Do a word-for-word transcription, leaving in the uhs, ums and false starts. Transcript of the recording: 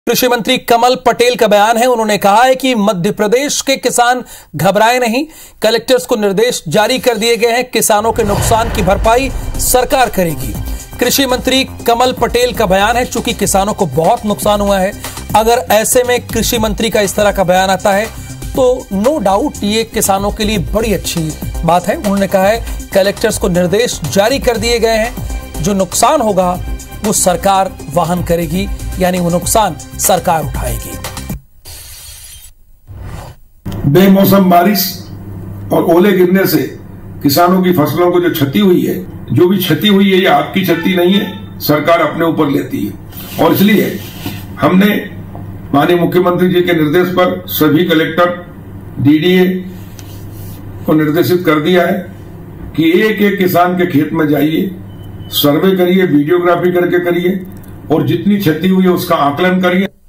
कृषि मंत्री कमल पटेल का बयान है। उन्होंने कहा है कि मध्य प्रदेश के किसान घबराए नहीं, कलेक्टर्स को निर्देश जारी कर दिए गए हैं, किसानों के नुकसान की भरपाई सरकार करेगी। कृषि मंत्री कमल पटेल का बयान है, चूंकि किसानों को बहुत नुकसान हुआ है, अगर ऐसे में कृषि मंत्री का इस तरह का बयान आता है तो नो डाउट ये किसानों के लिए बड़ी अच्छी बात है। उन्होंने कहा है कलेक्टर्स को निर्देश जारी कर दिए गए हैं, जो नुकसान होगा वो सरकार वहन करेगी, यानी वो नुकसान सरकार उठाएगी। बेमौसम बारिश और ओले गिरने से किसानों की फसलों को जो क्षति हुई है, जो भी क्षति हुई है ये आपकी क्षति नहीं है, सरकार अपने ऊपर लेती है। और इसलिए हमने माननीय मुख्यमंत्री जी के निर्देश पर सभी कलेक्टर, डीडीए को निर्देशित कर दिया है कि एक एक किसान के खेत में जाइए, सर्वे करिए, वीडियोग्राफी करके करिए और जितनी क्षति हुई है उसका आकलन करिए।